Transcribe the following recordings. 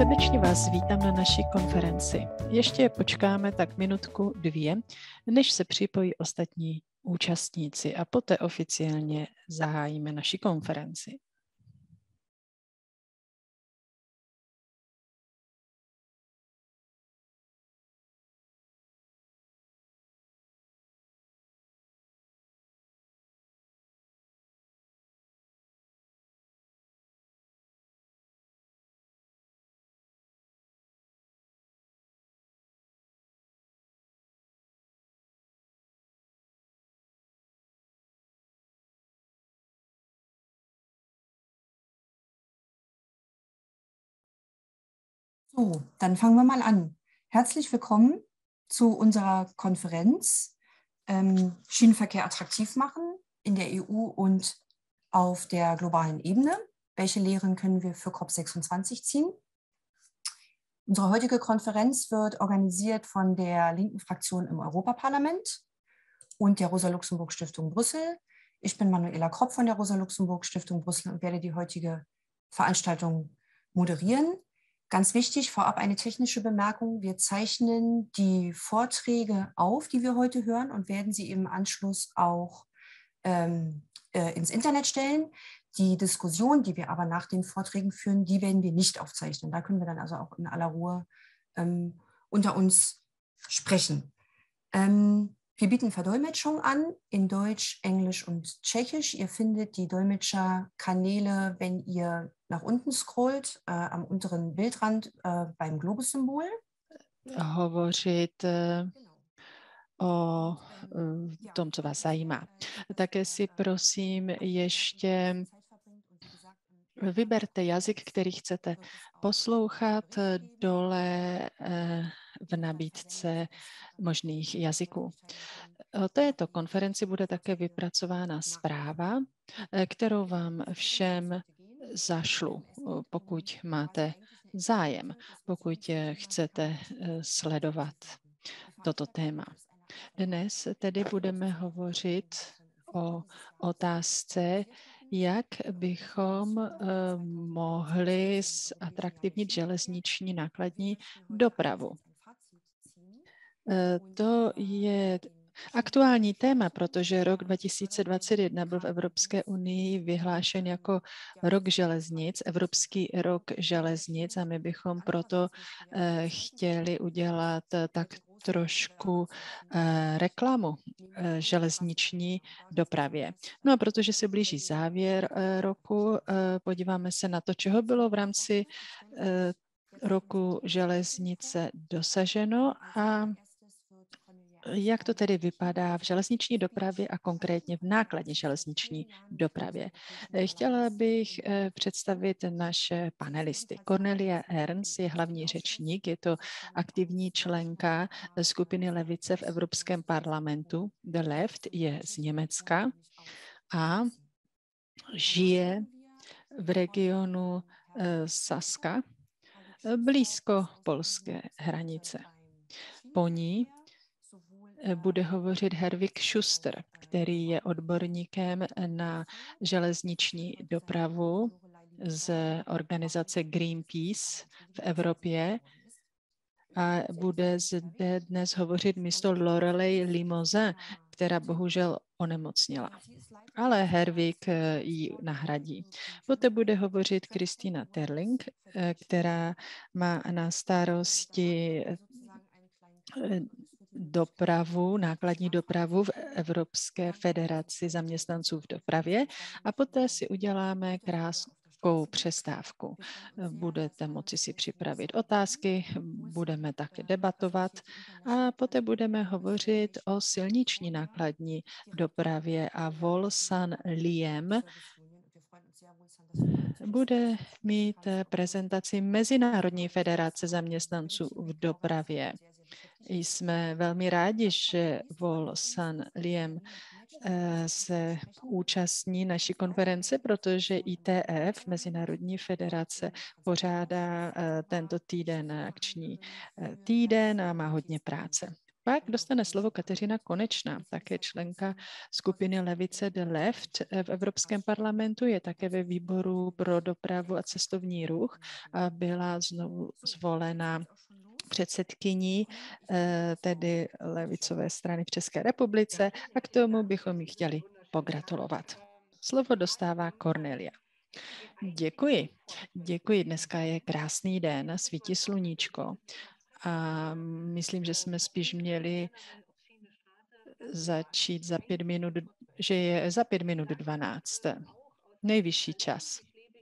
Srdečně vás vítám na naší konferenci. Ještě počkáme tak minutku, dvě, než se připojí ostatní účastníci a poté oficiálně zahájíme naši konferenci. So, dann fangen wir mal an. Herzlich willkommen zu unserer Konferenz Schienenverkehr attraktiv machen in der EU und auf der globalen Ebene. Welche Lehren können wir für COP26 ziehen? Unsere heutige Konferenz wird organisiert von der linken Fraktion im Europaparlament und der Rosa-Luxemburg-Stiftung Brüssel. Ich bin Manuela Kropp von der Rosa-Luxemburg-Stiftung Brüssel und werde die heutige Veranstaltung moderieren. Ganz wichtig, vorab eine technische Bemerkung. Wir zeichnen die Vorträge auf, die wir heute hören, und werden sie im Anschluss auch ins Internet stellen. Die Diskussion, die wir aber nach den Vorträgen führen, die werden wir nicht aufzeichnen. Da können wir dann also auch in aller Ruhe unter uns sprechen. Wir bieten Verdolmetschung an in Deutsch, Englisch und Tschechisch. Ihr findet die Dolmetscherkanäle, wenn ihr nach unten scrollt, am unteren Bildrand beim Globus-Symbol. Hovořit o tom, co vás zajímá. Také si prosím ještě vyberte jazyk, který chcete poslouchat dole v nabídce možných jazyků. O této konferenci bude také vypracována zpráva, kterou vám všem zašlu, pokud máte zájem, pokud chcete sledovat toto téma. Dnes tedy budeme hovořit o otázce, jak bychom mohli zatraktivnit železniční nákladní dopravu. To je aktuální téma, protože rok 2021 byl v Evropské unii vyhlášen jako rok železnic, Evropský rok železnic, a my bychom proto chtěli udělat tak trošku reklamu železniční dopravě. No a protože se blíží závěr roku, podíváme se na to, čeho bylo v rámci roku železnice dosaženo a jak to tedy vypadá v železniční dopravě a konkrétně v nákladní železniční dopravě. Chtěla bych představit naše panelisty. Cornelia Ernst je hlavní řečník, je to aktivní členka skupiny levice v Evropském parlamentu. The Left je z Německa a žije v regionu Saska, blízko polské hranice. Po ní bude hovořit Herwig Schuster, který je odborníkem na železniční dopravu z organizace Greenpeace v Evropě a bude zde dnes hovořit místo Lorelei Limousin, která bohužel onemocněla. Ale Herwig ji nahradí. Poté bude hovořit Cristina Terling, která má na starosti dopravu, nákladní dopravu v Evropské federaci zaměstnanců v dopravě, a poté si uděláme krátkou přestávku. Budete moci si připravit otázky, budeme také debatovat a poté budeme hovořit o silniční nákladní dopravě a Wol-San Liem bude mít prezentaci Mezinárodní federace zaměstnanců v dopravě. Jsme velmi rádi, že Wol-San Liem se účastní naší konference, protože ITF, Mezinárodní federace, pořádá tento týden akční týden a má hodně práce. Pak dostane slovo Katerina Konecna, také členka skupiny Levice The Left v Evropském parlamentu, je také ve výboru pro dopravu a cestovní ruch a byla znovu zvolena předsedkyní tedy levicové strany v České republice a k tomu bychom jí chtěli pogratulovat. Slovo dostává Cornelia. Děkuji. Děkuji. Dneska je krásný den, svítí sluníčko a myslím, že jsme spíš měli začít za 5 minut, že je za 5 minut 12. Nejvyšší čas.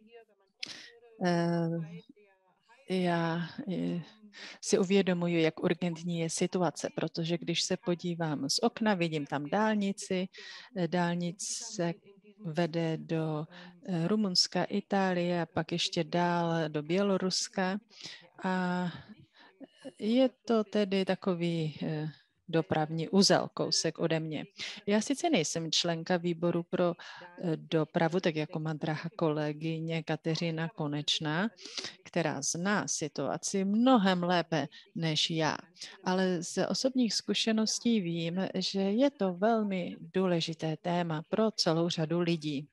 Já si uvědomuji, jak urgentní je situace, protože když se podívám z okna, vidím tam dálnici. Dálnice vede do Rumunska, Itálie a pak ještě dál do Běloruska. A je to tedy takový dopravní uzel, kousek ode mě. Já sice nejsem členka výboru pro dopravu, tak jako má drahá kolegyně Katerina Konecna, která zná situaci mnohem lépe než já. Ale z osobních zkušeností vím, že je to velmi důležité téma pro celou řadu lidí.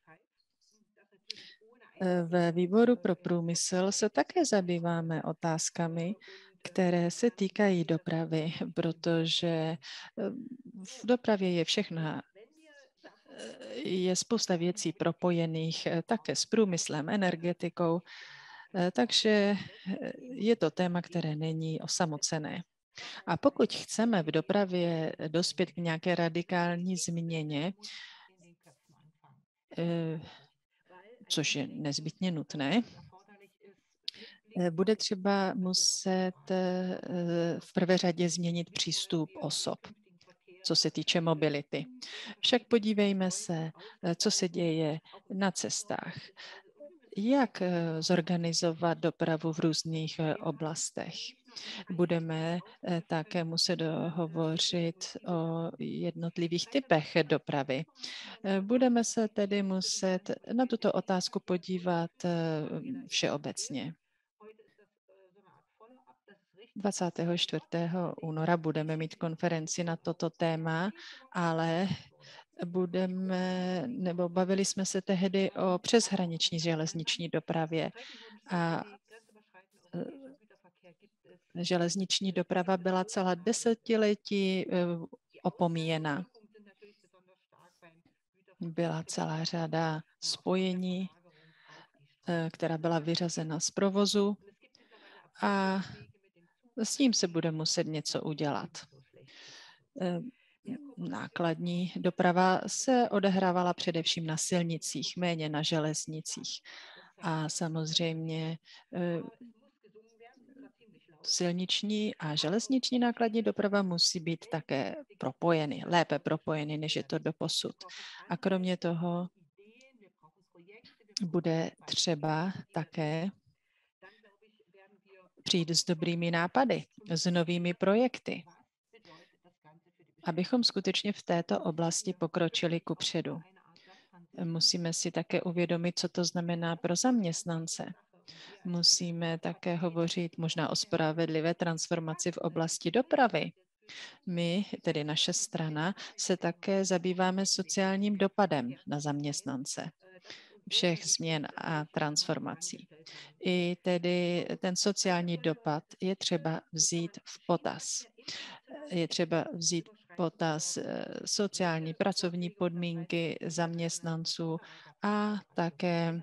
Ve výboru pro průmysl se také zabýváme otázkami, které se týkají dopravy, protože v dopravě je všechna, je spousta věcí propojených také s průmyslem, energetikou, takže je to téma, které není osamocené. A pokud chceme v dopravě dospět k nějaké radikální změně, což je nezbytně nutné, bude třeba muset v prvé řadě změnit přístup osob, co se týče mobility. Však podívejme se, co se děje na cestách. Jak zorganizovat dopravu v různých oblastech? Budeme také muset hovořit o jednotlivých typech dopravy. Budeme se tedy muset na tuto otázku podívat všeobecně. 24. února budeme mít konferenci na toto téma, ale bavili jsme se tehdy o přeshraniční železniční dopravě a železniční doprava byla celá desetiletí opomíjena. Byla celá řada spojení, která byla vyřazena z provozu a s tím se bude muset něco udělat. Nákladní doprava se odehrávala především na silnicích, méně na železnicích. A samozřejmě silniční a železniční nákladní doprava musí být také propojeny, lépe propojeny, než je to doposud. A kromě toho bude třeba také přijít s dobrými nápady, s novými projekty, abychom skutečně v této oblasti pokročili kupředu. Musíme si také uvědomit, co to znamená pro zaměstnance. Musíme také hovořit možná o spravedlivé transformaci v oblasti dopravy. My, tedy naše strana, se také zabýváme sociálním dopadem na zaměstnance všech změn a transformací. I tedy ten sociální dopad je třeba vzít v potaz. Je třeba vzít v potaz sociální pracovní podmínky zaměstnanců a také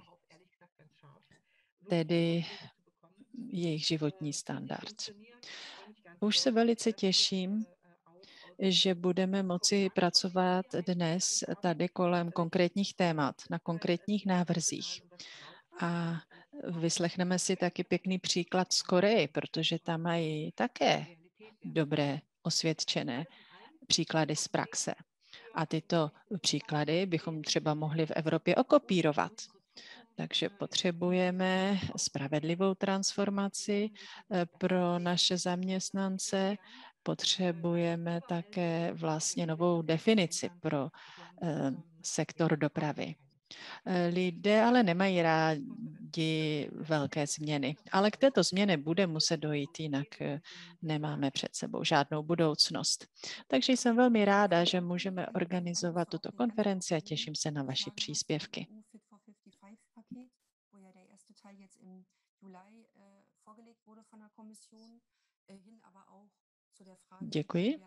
tedy jejich životní standard. Už se velice těším, že budeme moci pracovat dnes tady kolem konkrétních témat, na konkrétních návrzích. A vyslechneme si taky pěkný příklad z Koreji, protože tam mají také dobré osvědčené příklady z praxe. A tyto příklady bychom třeba mohli v Evropě okopírovat. Takže potřebujeme spravedlivou transformaci pro naše zaměstnance, potřebujeme také vlastně novou definici pro sektor dopravy. Lidé ale nemají rádi velké změny, ale k této změně bude muset dojít, jinak nemáme před sebou žádnou budoucnost. Takže jsem velmi ráda, že můžeme organizovat tuto konferenci a těším se na vaše příspěvky. Děkuji.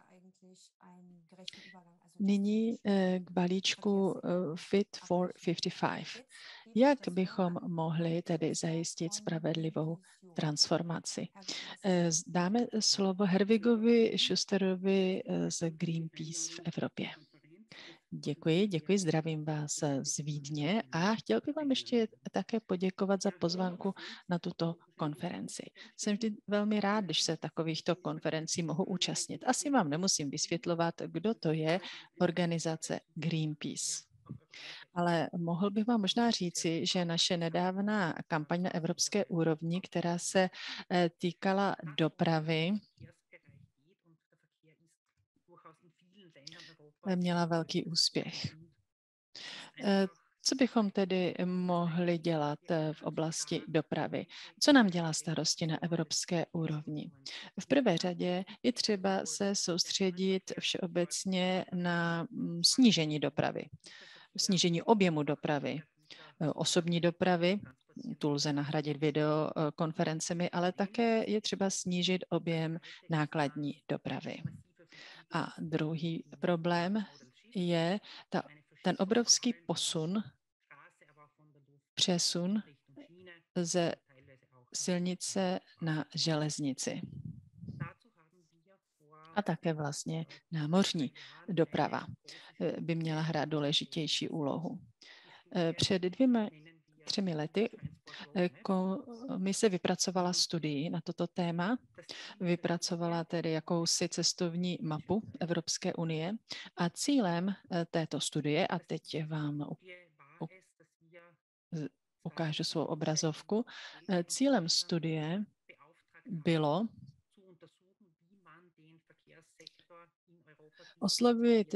Nyní k balíčku Fit for 55. Jak bychom mohli tedy zajistit spravedlivou transformaci? Dáme slovo Herwigovi Schusterovi z Greenpeace v Evropě. Děkuji, zdravím vás z Vídně a chtěl bych vám ještě také poděkovat za pozvánku na tuto konferenci. Jsem vždy velmi rád, když se takovýchto konferencí mohu účastnit. Asi vám nemusím vysvětlovat, kdo to je organizace Greenpeace. Ale mohl bych vám možná říci, že naše nedávná kampaň na evropské úrovni, která se týkala dopravy, měla velký úspěch. Co bychom tedy mohli dělat v oblasti dopravy? Co nám dělá starosti na evropské úrovni? V prvé řadě je třeba se soustředit všeobecně na snížení dopravy, snížení objemu dopravy, osobní dopravy, tu lze nahradit videokonferencemi, ale také je třeba snížit objem nákladní dopravy. A druhý problém je ten obrovský přesun ze silnice na železnici a také vlastně námořní doprava by měla hrát důležitější úlohu. Před 2-3 lety komise vypracovala studii na toto téma, vypracovala tedy jakousi cestovní mapu Evropské unie a cílem této studie, a teď vám ukážu svou obrazovku, cílem studie bylo oslovit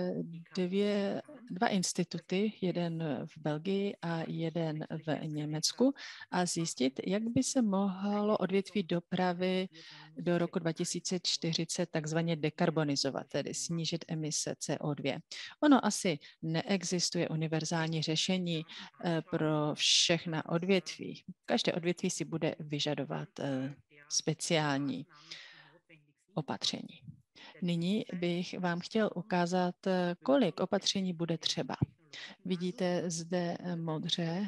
dva instituty, jeden v Belgii a jeden v Německu a zjistit, jak by se mohlo odvětví dopravy do roku 2040 takzvaně dekarbonizovat, tedy snížit emise CO2. Ono asi neexistuje univerzální řešení pro všechna odvětví. Každé odvětví si bude vyžadovat speciální opatření. Nyní bych vám chtěl ukázat, kolik opatření bude třeba. Vidíte zde modře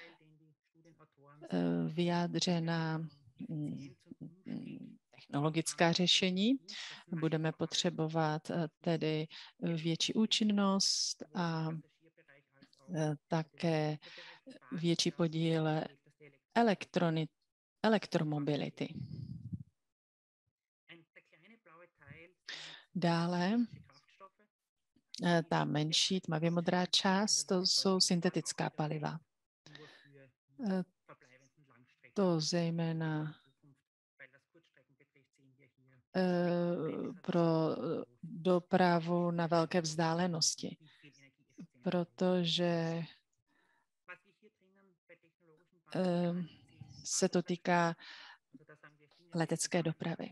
vyjádřená technologická řešení. Budeme potřebovat tedy větší účinnost a také větší podíl elektromobility. Dále ta menší tmavě modrá část, to jsou syntetická paliva. To zejména pro dopravu na velké vzdálenosti, protože se to týká letecké dopravy.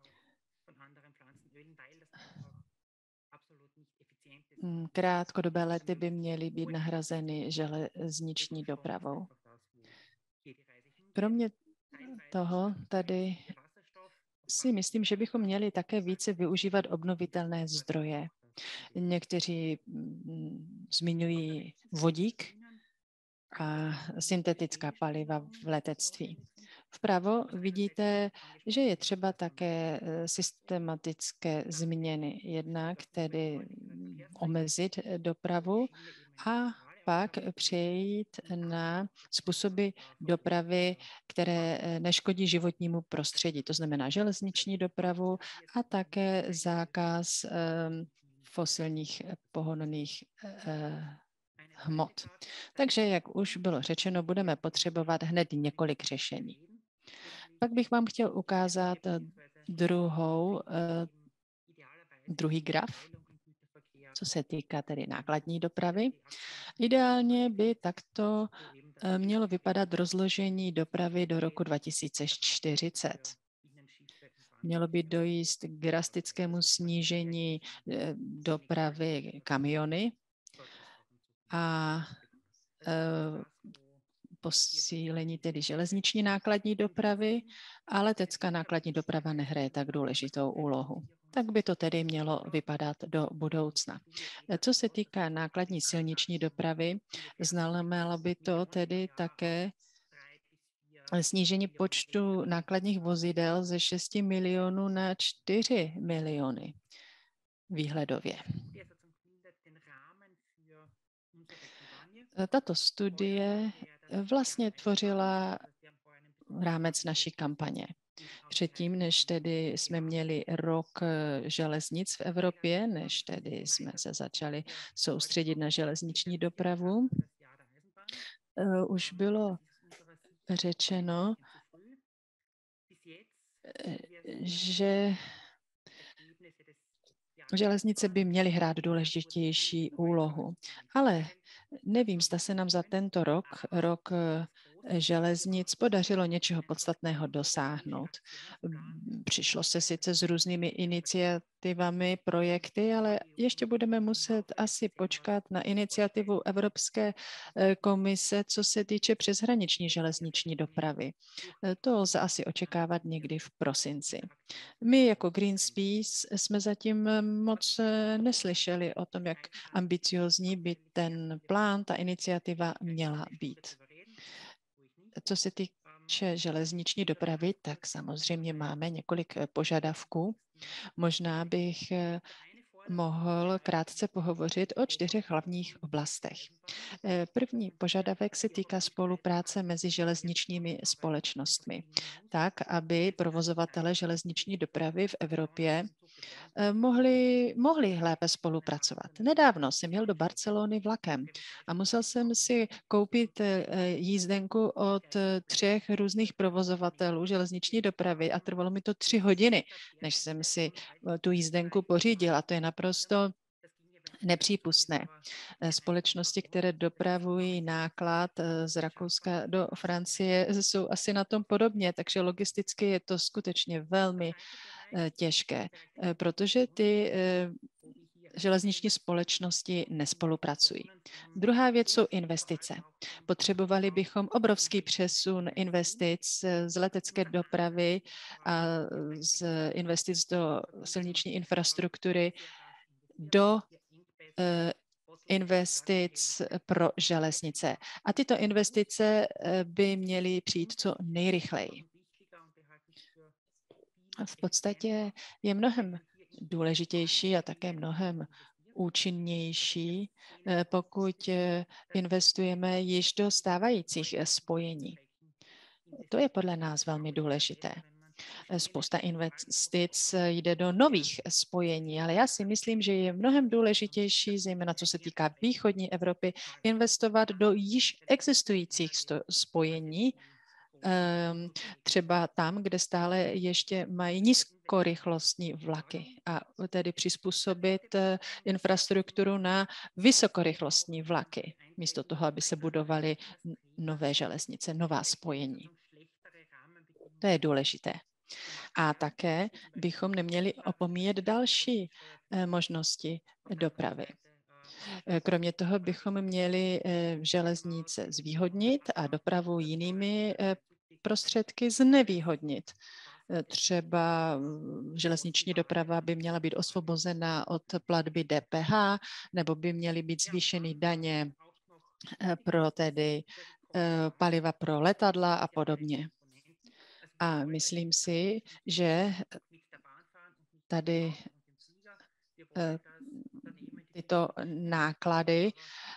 Krátkodobé lety by měly být nahrazeny železniční dopravou. Kromě toho tady si myslím, že bychom měli také více využívat obnovitelné zdroje. Někteří zmiňují vodík a syntetická paliva v letectví. Vpravo vidíte, že je třeba také systematické změny, jednak tedy omezit dopravu a pak přejít na způsoby dopravy, které neškodí životnímu prostředí, to znamená železniční dopravu a také zákaz fosilních pohonných hmot. Takže, jak už bylo řečeno, budeme potřebovat hned několik řešení. Pak bych vám chtěl ukázat druhý graf. Co se týká tedy nákladní dopravy, ideálně by takto mělo vypadat rozložení dopravy do roku 2040. Mělo by dojít k drastickému snížení dopravy kamiony a posílení tedy železniční nákladní dopravy, ale letecká nákladní doprava nehraje tak důležitou úlohu. Tak by to tedy mělo vypadat do budoucna. Co se týká nákladní silniční dopravy, znamenalo by to tedy také snížení počtu nákladních vozidel ze 6 milionů na 4 miliony výhledově. Tato studie vlastně tvořila rámec naší kampaně. Předtím, než tedy jsme měli rok železnic v Evropě, než tedy jsme se začali soustředit na železniční dopravu, už bylo řečeno, že železnice by měly hrát důležitější úlohu. Ale nevím, zda se nám za tento rok železnic, podařilo něčeho podstatného dosáhnout. Přišlo se sice s různými iniciativami, projekty, ale ještě budeme muset asi počkat na iniciativu Evropské komise, co se týče přeshraniční železniční dopravy. To lze asi očekávat někdy v prosinci. My jako Greenpeace jsme zatím moc neslyšeli o tom, jak ambiciozní by ten plán, ta iniciativa měla být. Co se týče železniční dopravy, tak samozřejmě máme několik požadavků. Možná bych mohl krátce pohovořit o 4 hlavních oblastech. První požadavek se týká spolupráce mezi železničními společnostmi, tak, aby provozovatele železniční dopravy v Evropě mohli lépe spolupracovat. Nedávno jsem jel do Barcelony vlakem a musel jsem si koupit jízdenku od 3 různých provozovatelů železniční dopravy a trvalo mi to 3 hodiny, než jsem si tu jízdenku pořídil, a to je naprosto nepřípustné. Společnosti, které dopravují náklad z Rakouska do Francie, jsou asi na tom podobně, takže logisticky je to skutečně velmi těžké, protože ty železniční společnosti nespolupracují. Druhá věc jsou investice. Potřebovali bychom obrovský přesun investic z letecké dopravy a z investic do silniční infrastruktury do investic pro železnice. A tyto investice by měly přijít co nejrychleji. V podstatě je mnohem důležitější a také mnohem účinnější, pokud investujeme již do stávajících spojení. To je podle nás velmi důležité. Spousta investic jde do nových spojení, ale já si myslím, že je mnohem důležitější, zejména co se týká východní Evropy, investovat do již existujících spojení, třeba tam, kde stále ještě mají nízkorychlostní vlaky a tedy přizpůsobit infrastrukturu na vysokorychlostní vlaky, místo toho, aby se budovaly nové železnice, nová spojení. To je důležité. A také bychom neměli opomíjet další možnosti dopravy. Kromě toho bychom měli železnice zvýhodnit a dopravu jinými prostředky znevýhodnit. Třeba železniční doprava by měla být osvobozena od platby DPH, nebo by měly být zvýšeny daně pro tedy paliva pro letadla a podobně. A myslím si, že tady tyto náklady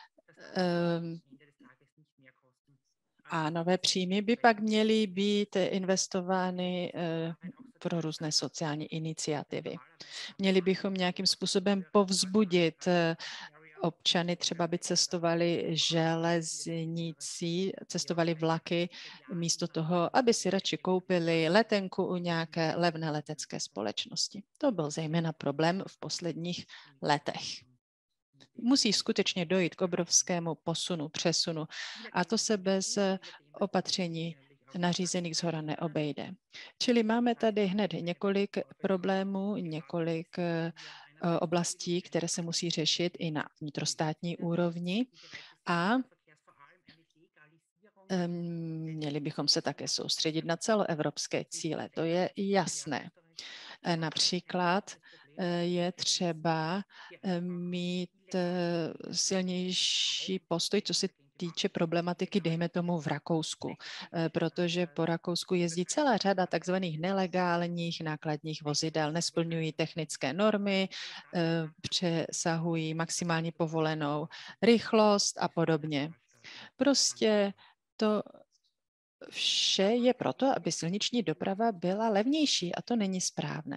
a nové příjmy by pak měly být investovány pro různé sociální iniciativy. Měli bychom nějakým způsobem povzbudit občany, třeba by cestovali železnicí, cestovali vlaky, místo toho, aby si radši koupili letenku u nějaké levné letecké společnosti. To byl zejména problém v posledních letech. musí skutečně dojít k obrovskému přesunu. A to se bez opatření nařízených shora neobejde. Čili máme tady hned několik problémů, několik oblastí, které se musí řešit i na vnitrostátní úrovni a měli bychom se také soustředit na celoevropské cíle, to je jasné. Například je třeba mít silnější postoj, co se týče problematiky, dejme tomu v Rakousku, protože po Rakousku jezdí celá řada takzvaných nelegálních nákladních vozidel, nesplňují technické normy, přesahují maximálně povolenou rychlost a podobně. Prostě to vše je proto, aby silniční doprava byla levnější a to není správné.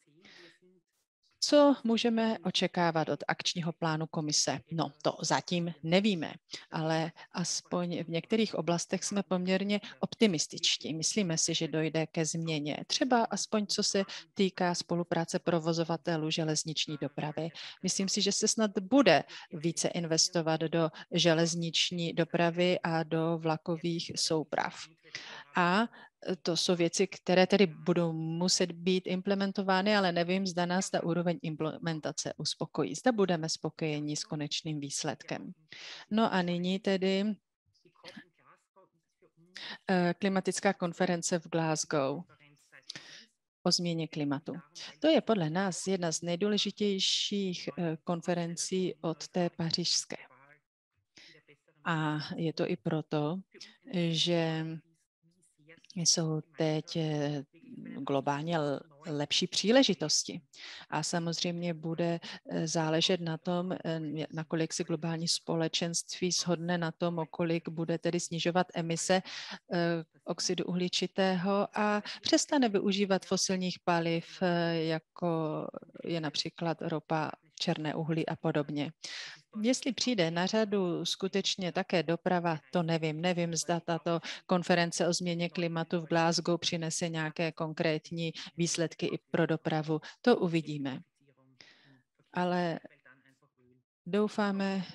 Co můžeme očekávat od akčního plánu komise? No, to zatím nevíme, ale aspoň v některých oblastech jsme poměrně optimističtí. Myslíme si, že dojde ke změně. Třeba aspoň co se týká spolupráce provozovatelů železniční dopravy. Myslím si, že se snad bude více investovat do železniční dopravy a do vlakových souprav. A to jsou věci, které tedy budou muset být implementovány, ale nevím, zda nás ta úroveň implementace uspokojí. Zda budeme spokojeni s konečným výsledkem. No a nyní tedy klimatická konference v Glasgow o změně klimatu. To je podle nás jedna z nejdůležitějších konferencí od té pařížské. A je to i proto, že jsou teď globálně lepší příležitosti. A samozřejmě bude záležet na tom, nakolik se globální společenství shodne na tom, o kolik bude tedy snižovat emise oxidu uhličitého a přestane využívat fosilních paliv, jako je například ropa, černé uhlí a podobně. Jestli přijde na řadu skutečně také doprava, to nevím. Nevím, zda tato konference o změně klimatu v Glasgow přinese nějaké konkrétní výsledky i pro dopravu. To uvidíme. Ale doufáme,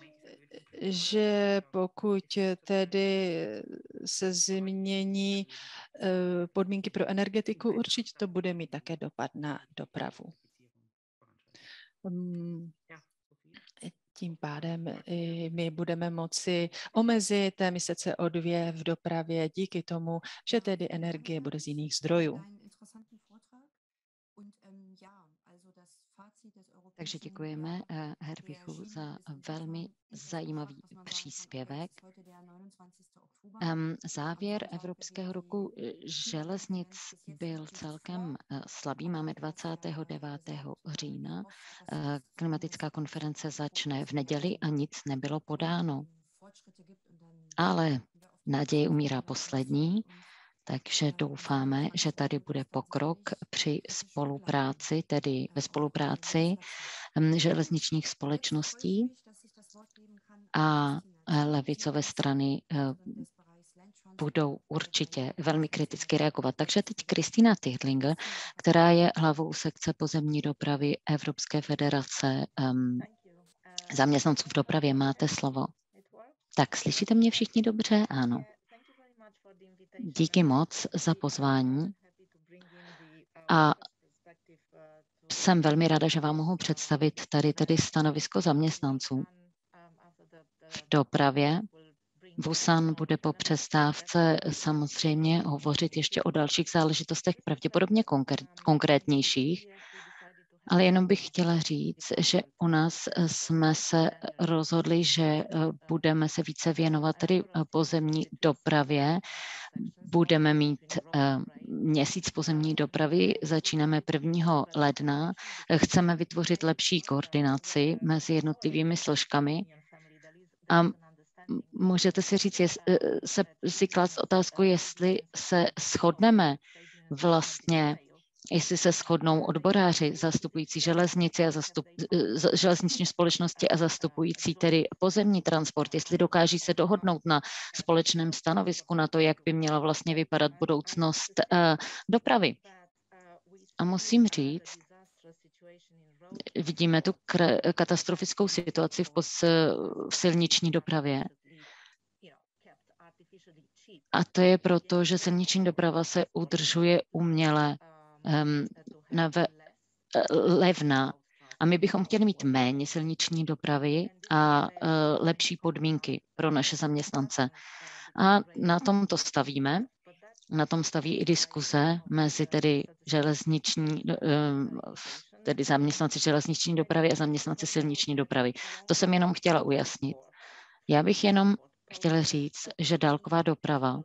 že pokud tedy se změní podmínky pro energetiku, určitě to bude mít také dopad na dopravu. Tím pádem my budeme moci omezit emise CO2 v dopravě díky tomu, že tedy energie bude z jiných zdrojů. Takže děkujeme Herwigu za velmi zajímavý příspěvek. Závěr Evropského roku železnic byl celkem slabý. Máme 29. října. Klimatická konference začne v neděli a nic nebylo podáno. Ale naděje umírá poslední. Takže doufáme, že tady bude pokrok při spolupráci, tedy ve spolupráci železničních společností a levicové strany budou určitě velmi kriticky reagovat. Takže teď Cristina Tichtlinger, která je hlavou sekce pozemní dopravy Evropské federace zaměstnanců v dopravě. Máte slovo. Tak, slyšíte mě všichni dobře? Ano. Díky moc za pozvání a jsem velmi ráda, že vám mohu představit tady tedy stanovisko zaměstnanců v dopravě. Wol-San bude po přestávce samozřejmě hovořit ještě o dalších záležitostech, pravděpodobně konkrétnějších, ale jenom bych chtěla říct, že u nás jsme se rozhodli, že budeme se více věnovat tedy pozemní dopravě. Budeme mít měsíc pozemní dopravy, začínáme 1. ledna. Chceme vytvořit lepší koordinaci mezi jednotlivými složkami a můžete si říct, si klást otázku, jestli se shodneme vlastně, jestli se shodnou odboráři zastupující železnici a železniční společnosti a zastupující tedy pozemní transport, jestli dokáží se dohodnout na společném stanovisku na to, jak by měla vlastně vypadat budoucnost dopravy. A musím říct, vidíme tu katastrofickou situaci v silniční dopravě. A to je proto, že silniční doprava se udržuje uměle levná. A my bychom chtěli mít méně silniční dopravy a lepší podmínky pro naše zaměstnance. A na tom to stavíme. Na tom staví i diskuze mezi tedy zaměstnanci železniční dopravy a zaměstnanci silniční dopravy. To jsem jenom chtěla ujasnit. Já bych jenom chtěla říct, že dálková doprava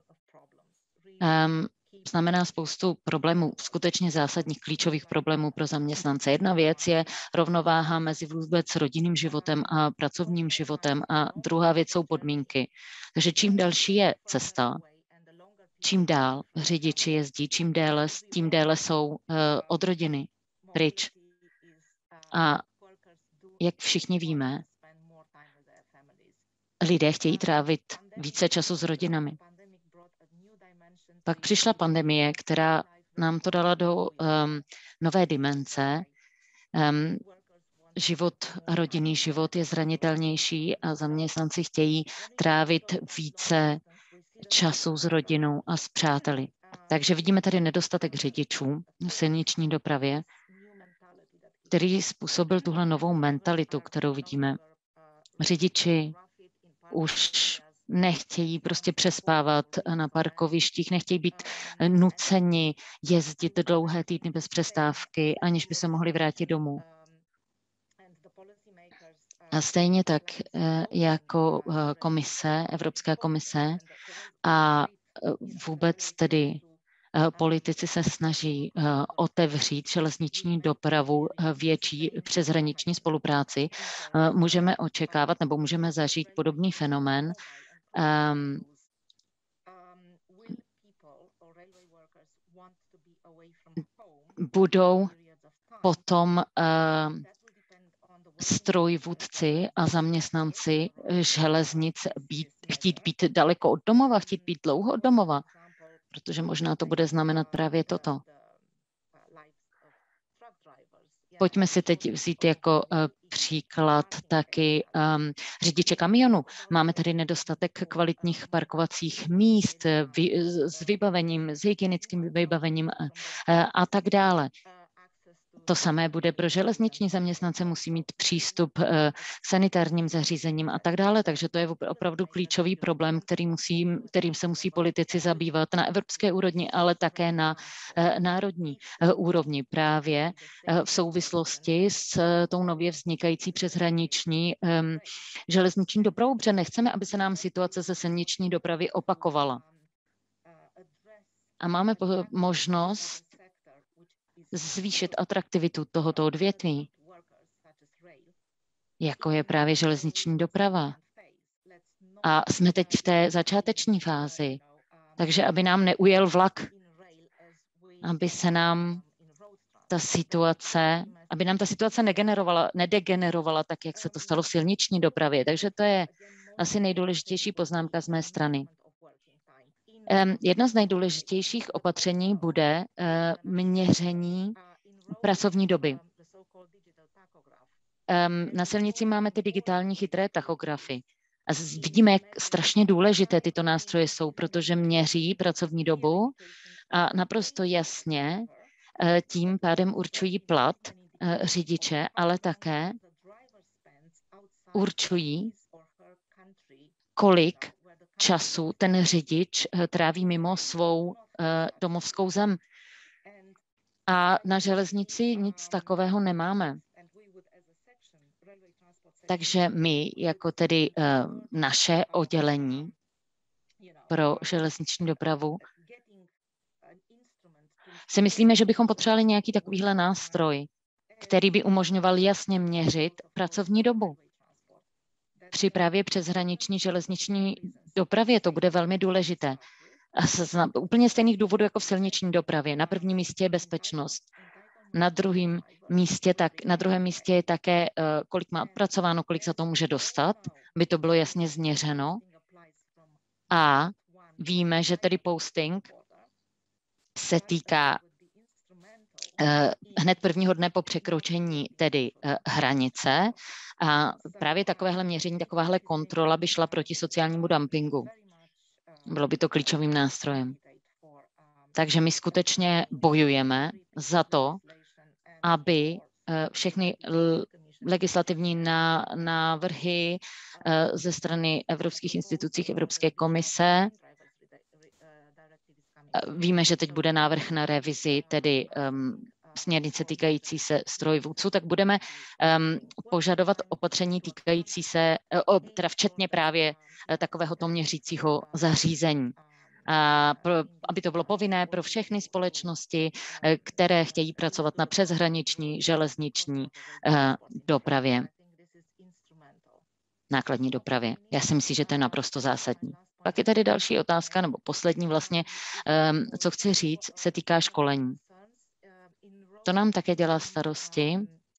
znamená spoustu problémů, skutečně zásadních klíčových problémů pro zaměstnance. Jedna věc je rovnováha mezi vůbec rodinným životem a pracovním životem a druhá věc jsou podmínky. Takže čím další je cesta, čím dál řidiči jezdí, tím déle jsou od rodiny pryč. A jak všichni víme, lidé chtějí trávit více času s rodinami. Pak přišla pandemie, která nám to dala do nové dimenze. Rodinný život je zranitelnější a zaměstnanci chtějí trávit více času s rodinou a s přáteli. Takže vidíme tady nedostatek řidičů v silniční dopravě, který způsobil tuhle novou mentalitu, kterou vidíme. Řidiči už nechtějí prostě přespávat na parkovištích, nechtějí být nuceni jezdit dlouhé týdny bez přestávky, aniž by se mohli vrátit domů. A stejně tak jako Evropská komise a vůbec tedy politici se snaží otevřít železniční dopravu větší přeshraniční spolupráci. Můžeme očekávat nebo můžeme zažít podobný fenomén. Budou potom strojvůdci a zaměstnanci železnic chtít být daleko od domova, chtít být dlouho od domova, protože možná to bude znamenat právě toto. Pojďme si teď vzít jako příklad taky řidiče kamionu. Máme tady nedostatek kvalitních parkovacích míst s vybavením, s hygienickým vybavením a tak dále. To samé bude pro železniční zaměstnance, musí mít přístup k sanitárním zařízením a tak dále. Takže to je opravdu klíčový problém, kterým se musí politici zabývat na evropské úrovni, ale také na národní úrovni právě v souvislosti s tou nově vznikající přeshraniční železniční dopravou, protože nechceme, aby se nám situace ze silniční dopravy opakovala. A máme možnost zvýšit atraktivitu tohoto odvětví, jako je právě železniční doprava. A jsme teď v té začáteční fázi, takže aby nám neujel vlak, aby nám ta situace nedegenerovala tak, jak se to stalo v silniční dopravě. Takže to je asi nejdůležitější poznámka z mé strany. Jedna z nejdůležitějších opatření bude měření pracovní doby. Na silnici máme ty digitální chytré tachografy. A vidíme, jak strašně důležité tyto nástroje jsou, protože měří pracovní dobu a naprosto jasně tím pádem určují plat řidiče, ale také určují, kolik času ten řidič tráví mimo svou domovskou zem. A na železnici nic takového nemáme. Takže my, jako tedy naše oddělení pro železniční dopravu, si myslíme, že bychom potřebovali nějaký takovýhle nástroj, který by umožňoval jasně měřit pracovní dobu. Při právě přeshraniční železniční dopravě to bude velmi důležité. A z úplně stejných důvodů jako v silniční dopravě. Na prvním místě je bezpečnost. Na druhém místě je také, kolik má odpracováno, kolik za to může dostat, by to bylo jasně změřeno. A víme, že tedy posting se týká hned prvního dne po překročení tedy hranice. A právě takovéhle měření, takováhle kontrola by šla proti sociálnímu dumpingu. Bylo by to klíčovým nástrojem. Takže my skutečně bojujeme za to, aby všechny legislativní návrhy ze strany evropských institucí, Evropské komise. Víme, že teď bude návrh na revizi, tedy směrnice týkající se strojvůdců, tak budeme požadovat opatření týkající se, teda včetně právě takovéhoto měřícího zařízení. Aby to bylo povinné pro všechny společnosti, které chtějí pracovat na přeshraniční železniční dopravě, nákladní dopravě. Já si myslím, že to je naprosto zásadní. Pak je tady další otázka, nebo poslední vlastně, co chci říct, se týká školení. To nám také dělá starosti,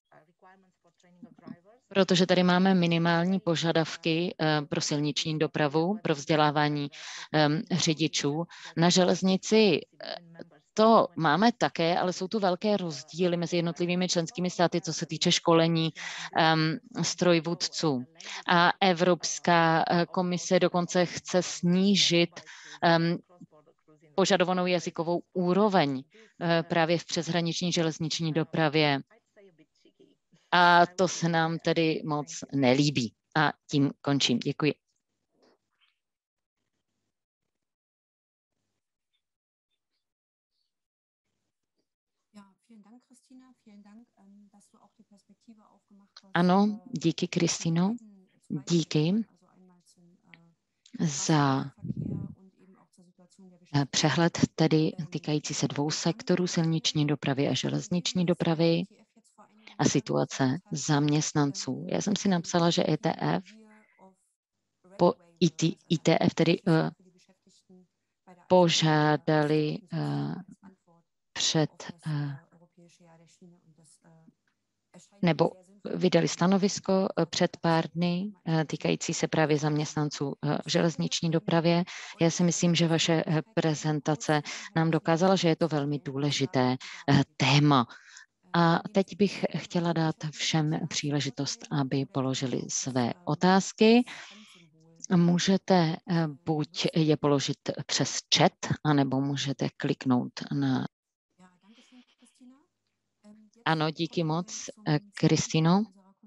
protože tady máme minimální požadavky pro silniční dopravu, pro vzdělávání řidičů. Na železnici to máme také, ale jsou tu velké rozdíly mezi jednotlivými členskými státy, co se týče školení strojvůdců. A Evropská komise dokonce chce snížit požadovanou jazykovou úroveň právě v přeshraniční železniční dopravě. A to se nám tedy moc nelíbí. A tím končím. Děkuji. Ano, díky, Kristino. Díky za přehled tedy týkající se dvou sektorů, silniční dopravy a železniční dopravy a situace zaměstnanců. Já jsem si napsala, že ETF po ITF tedy požádali nebo vydali stanovisko před pár dny týkající se právě zaměstnanců v železniční dopravě. Já si myslím, že vaše prezentace nám dokázala, že je to velmi důležité téma. A teď bych chtěla dát všem příležitost, aby položili své otázky. Můžete buď je položit přes chat, anebo můžete kliknout na... Ano, díky moc, Kristino.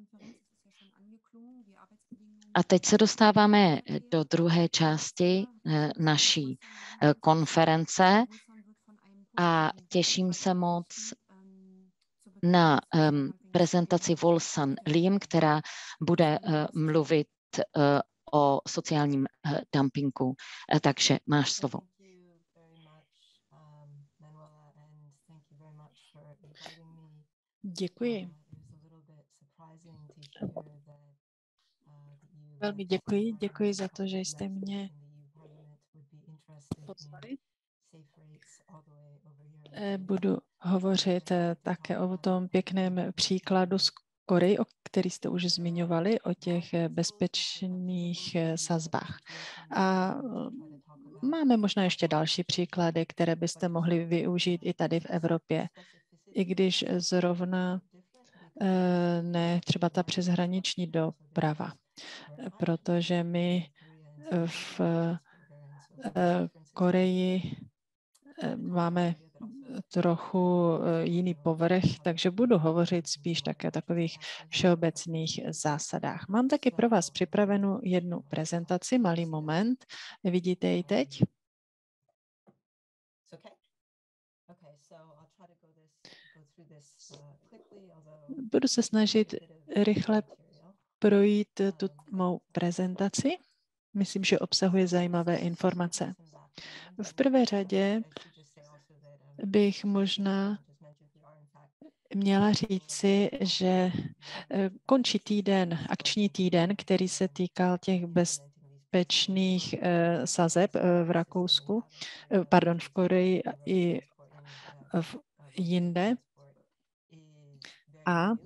A teď se dostáváme do druhé části naší konference a těším se moc na prezentaci Wol-San Liem, která bude mluvit o sociálním dumpingu. Takže máš slovo. Děkuji. Velmi děkuji. Děkuji za to, že jste mě pozvali. Budu hovořit také o tom pěkném příkladu z Koreji, o který jste už zmiňovali, o těch bezpečných sazbách. A máme možná ještě další příklady, které byste mohli využít i tady v Evropě, i když zrovna ne třeba ta přeshraniční doprava, protože my v Koreji máme trochu jiný povrch, takže budu hovořit spíš také o takových všeobecných zásadách. Mám taky pro vás připravenou jednu prezentaci, malý moment. Vidíte ji teď? Budu se snažit rychle projít tu mou prezentaci. Myslím, že obsahuje zajímavé informace. V prvé řadě bych možná měla říci, že končí akční týden, který se týkal těch bezpečných sazeb v Rakousku, v Koreji i jinde. A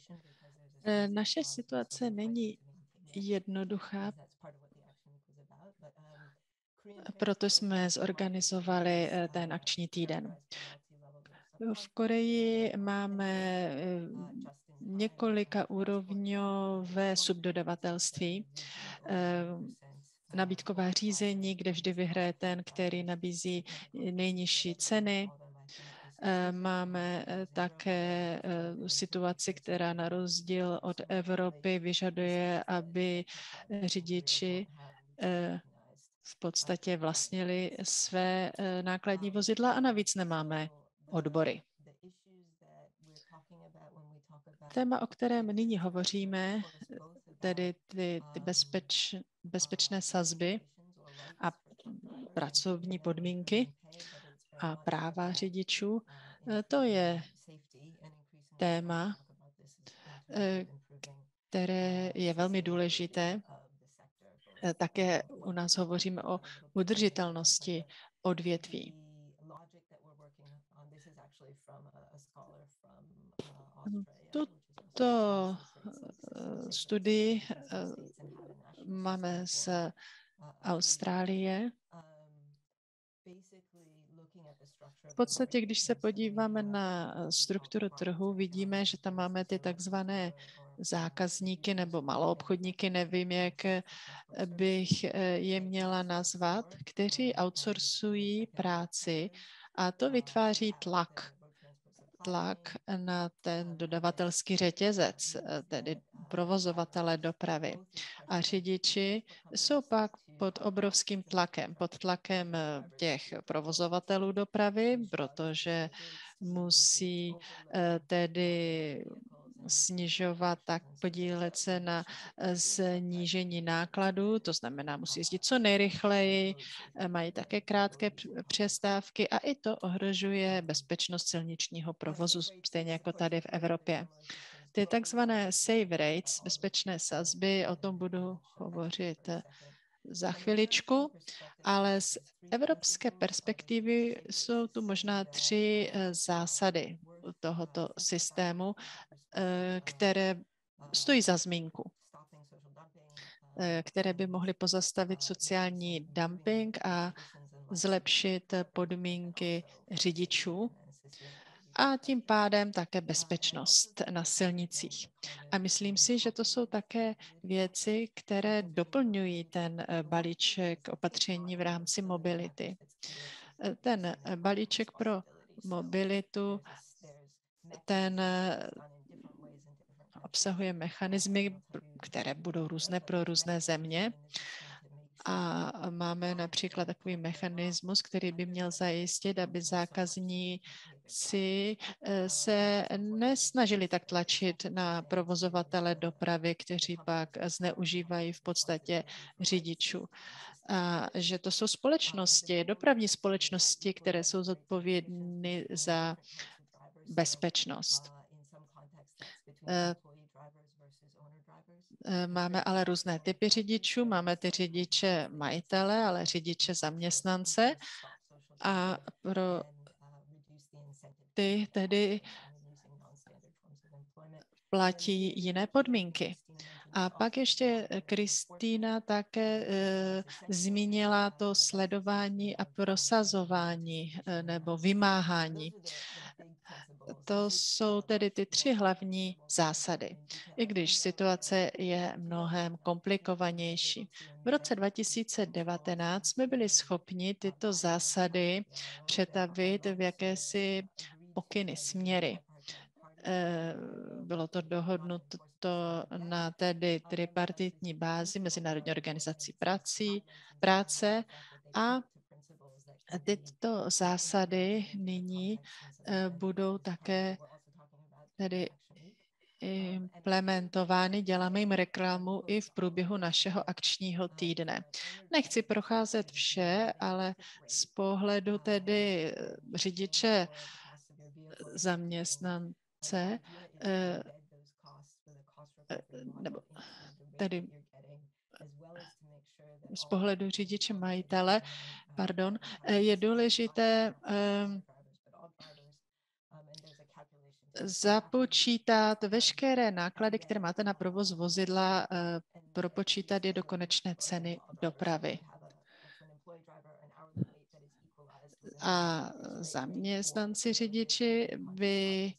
naše situace není jednoduchá, Proto jsme zorganizovali ten akční týden. V Koreji máme několika úrovňové subdodavatelství, nabídková řízení, kde vždy vyhraje ten, který nabízí nejnižší ceny. Máme také situaci, která na rozdíl od Evropy vyžaduje, aby řidiči v podstatě vlastnili své nákladní vozidla a navíc nemáme odbory. Téma, o kterém nyní hovoříme, tedy ty bezpečné sazby a pracovní podmínky a práva řidičů, to je téma, které je velmi důležité. Také u nás hovoříme o udržitelnosti odvětví. Tuto studii máme z Austrálie. V podstatě, když se podíváme na strukturu trhu, vidíme, že tam máme ty takzvané zákazníky nebo maloobchodníky, nevím, jak bych je měla nazvat, kteří outsourcují práci a to vytváří tlak na ten dodavatelský řetězec, tedy provozovatele dopravy. A řidiči jsou pak pod obrovským tlakem, pod tlakem těch provozovatelů dopravy, protože musí tedy snižovat, tak podílet se na snížení nákladů, to znamená, musí jezdit co nejrychleji, mají také krátké přestávky a i to ohrožuje bezpečnost silničního provozu, stejně jako tady v Evropě. Ty takzvané save rates, bezpečné sazby, o tom budu hovořit za chviličku, ale z evropské perspektivy jsou tu možná 3 zásady tohoto systému, které stojí za zmínku, které by mohly pozastavit sociální dumping a zlepšit podmínky řidičů a tím pádem také bezpečnost na silnicích. A myslím si, že to jsou také věci, které doplňují ten balíček opatření v rámci mobility. Ten balíček pro mobilitu, ten obsahuje mechanismy, které budou různé pro různé země. A máme například takový mechanismus, který by měl zajistit, aby zákazníci se nesnažili tak tlačit na provozovatele dopravy, kteří pak zneužívají v podstatě řidičů. A že to jsou společnosti, dopravní společnosti, které jsou zodpovědné za bezpečnost. Máme ale různé typy řidičů. Máme ty řidiče majitele, ale řidiče zaměstnance. A pro ty tedy platí jiné podmínky. A pak ještě Cristina také zmínila to sledování a prosazování nebo vymáhání. To jsou tedy ty 3 hlavní zásady, i když situace je mnohem komplikovanější. V roce 2019 jsme byli schopni tyto zásady přetavit v jakési pokyny, směry. Bylo to dohodnuto na tedy tripartitní bázi Mezinárodní organizací práce a tyto zásady nyní budou také tedy implementovány, děláme jim reklamu i v průběhu našeho akčního týdne. Nechci procházet vše, ale z pohledu tedy řidiče zaměstnance, nebo tedy z pohledu řidiče majitele, je důležité započítat veškeré náklady, které máte na provoz vozidla, propočítat je do konečné ceny dopravy. A zaměstnanci řidiči by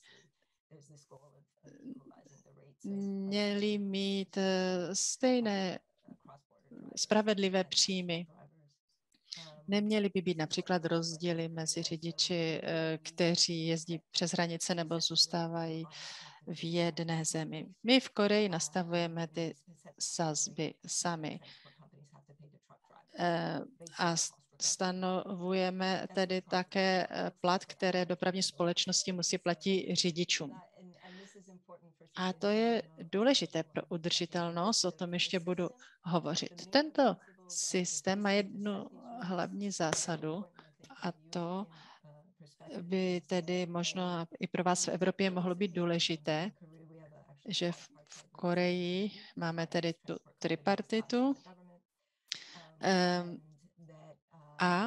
měli mít stejné spravedlivé příjmy. Neměly by být například rozdíly mezi řidiči, kteří jezdí přes hranice nebo zůstávají v jedné zemi. My v Koreji nastavujeme ty sazby sami a stanovujeme tedy také plat, které dopravní společnosti musí platit řidičům. A to je důležité pro udržitelnost, o tom ještě budu hovořit. Tento systém má jednu hlavní zásadu a to by tedy možno i pro vás v Evropě mohlo být důležité, že v Koreji máme tedy tu tripartitu a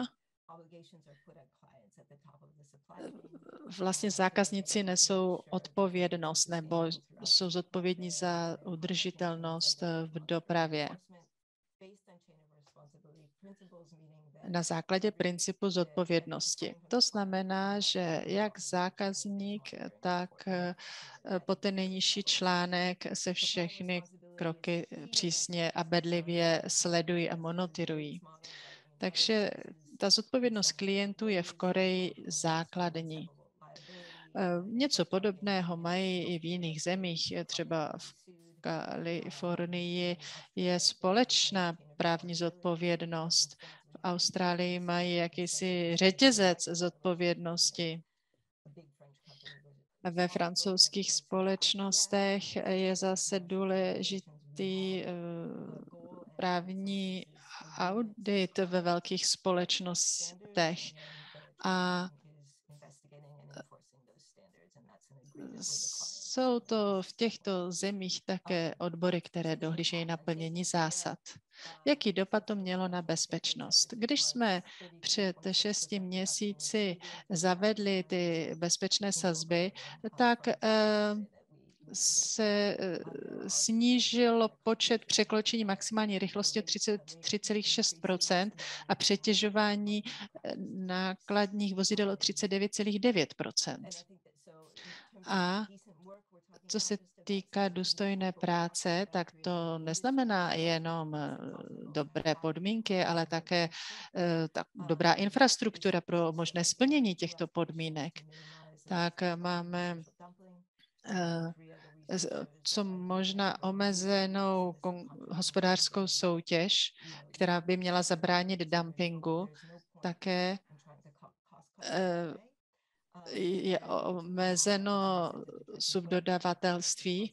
vlastně zákazníci nesou odpovědnost nebo jsou zodpovědní za udržitelnost v dopravě. Na základě principu zodpovědnosti. To znamená, že jak zákazník, tak po ten nejnižší článek se všechny kroky přísně a bedlivě sledují a monitorují. Takže ta zodpovědnost klientů je v Koreji základní. Něco podobného mají i v jiných zemích, třeba v Kalifornii je společná právní zodpovědnost. V Austrálii mají jakýsi řetězec zodpovědnosti. Ve francouzských společnostech je zase důležitý právní audit ve velkých společnostech. A jsou to v těchto zemích také odbory, které dohlížejí na plnění zásad. Jaký dopad to mělo na bezpečnost? Když jsme před 6 měsíci zavedli ty bezpečné sazby, tak se snížil počet překročení maximální rychlosti o 33,6% a přetěžování nákladních vozidel o 39,9%. A co se týká důstojné práce, tak to neznamená jenom dobré podmínky, ale také dobrá infrastruktura pro možné splnění těchto podmínek. Tak máme co možná omezenou hospodářskou soutěž, která by měla zabránit dumpingu, také je omezeno subdodavatelství.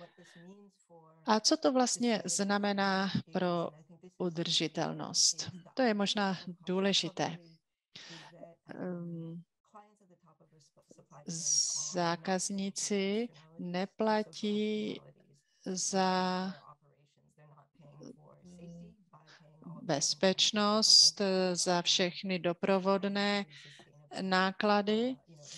A co to vlastně znamená pro udržitelnost? To je možná důležité. Zákazníci neplatí za bezpečnost, za všechny doprovodné náklady.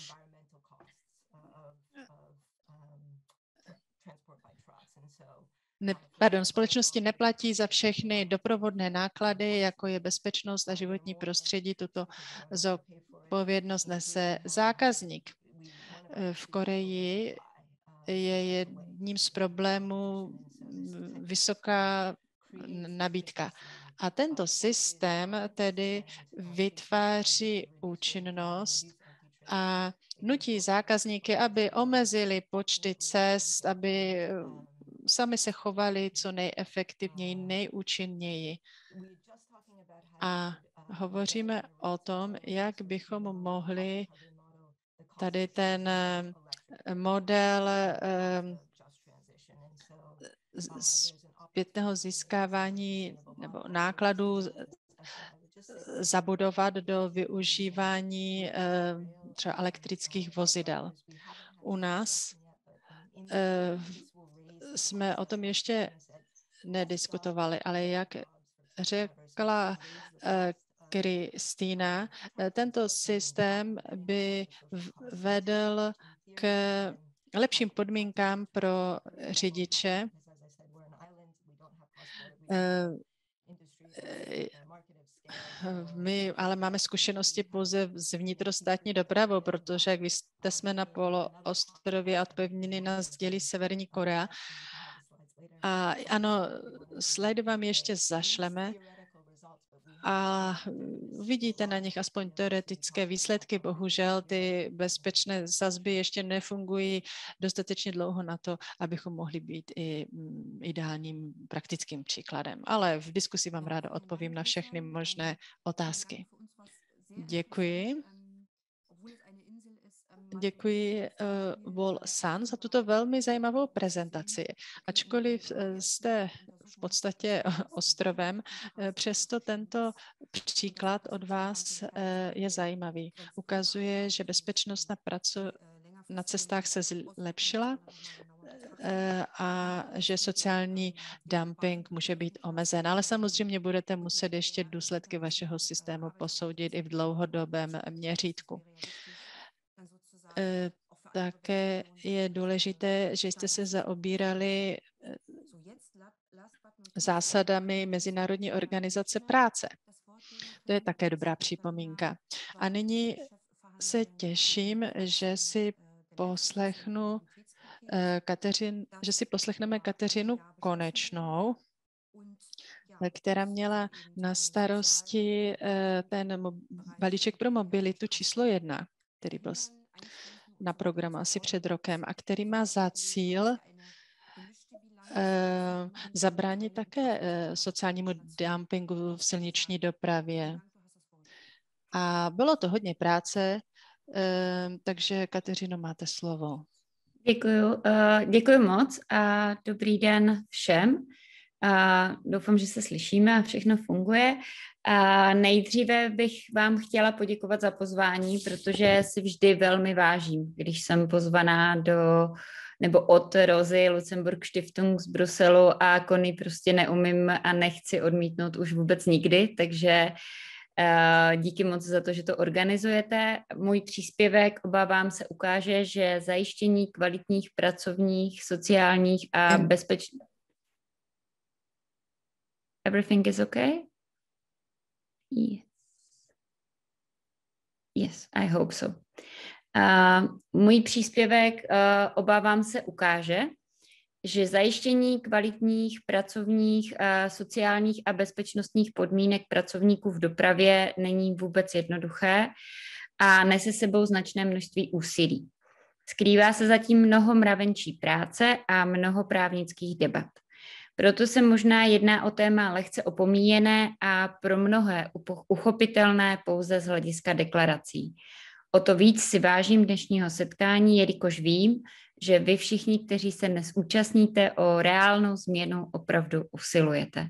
Společnosti neplatí za všechny doprovodné náklady, jako je bezpečnost a životní prostředí. Tuto zodpovědnost nese zákazník. V Koreji je jedním z problémů vysoká nabídka. A tento systém tedy vytváří účinnost a nutí zákazníky, aby omezili počty cest, aby sami se chovali co nejefektivněji, nejúčinněji. A hovoříme o tom, jak bychom mohli tady ten model zpětného získávání nebo nákladů zabudovat do využívání třeba elektrických vozidel. U nás jsme o tom ještě nediskutovali, ale jak řekla Cristina, tento systém by vedl k lepším podmínkám pro řidiče. My ale máme zkušenosti pouze s vnitrostátní dopravou, protože jak jsme na poloostrově a pevniny nás dělí Severní Korea. A ano, slajdy vám ještě zašleme a vidíte na nich aspoň teoretické výsledky. Bohužel ty bezpečné sazby ještě nefungují dostatečně dlouho na to, abychom mohli být i ideálním praktickým příkladem. Ale v diskusi vám ráda odpovím na všechny možné otázky. Děkuji. Děkuji Wol-San za tuto velmi zajímavou prezentaci. Ačkoliv jste v podstatě ostrovem, přesto tento příklad od vás je zajímavý. Ukazuje, že bezpečnost na cestách se zlepšila a že sociální dumping může být omezen. Ale samozřejmě budete muset ještě důsledky vašeho systému posoudit i v dlouhodobém měřítku. Také je důležité, že jste se zaobírali zásadami Mezinárodní organizace práce. To je také dobrá připomínka. A nyní se těším, že si poslechneme Katerinu Konečnou, která měla na starosti ten balíček pro mobilitu číslo 1, který byl na programu asi před rokem a který má za cíl zabránit také sociálnímu dumpingu v silniční dopravě. A bylo to hodně práce, takže Kateřino, máte slovo. Děkuji moc a dobrý den všem. A doufám, že se slyšíme a všechno funguje. A nejdříve bych vám chtěla poděkovat za pozvání, protože si vždy velmi vážím, když jsem pozvaná od Rosa-Luxemburg-Stiftung z Bruselu a Kony prostě neumím a nechci odmítnout už vůbec nikdy, takže díky moc za to, že to organizujete. Můj příspěvek, obávám se, ukáže, že zajištění kvalitních pracovních, sociálních a bezpečných. Everything is okay? Yes, I hope so. Můj příspěvek, obávám se, ukáže, že zajištění kvalitních pracovních, sociálních a bezpečnostních podmínek pracovníků v dopravě není vůbec jednoduché a nese sebou značné množství úsilí. Skrývá se zatím mnoho mravenčí práce a mnoho právnických debat. Proto se možná jedná o téma lehce opomíjené a pro mnohé uchopitelné pouze z hlediska deklarací. O to víc si vážím dnešního setkání, jelikož vím, že vy všichni, kteří se dnes účastníte, o reálnou změnu opravdu usilujete.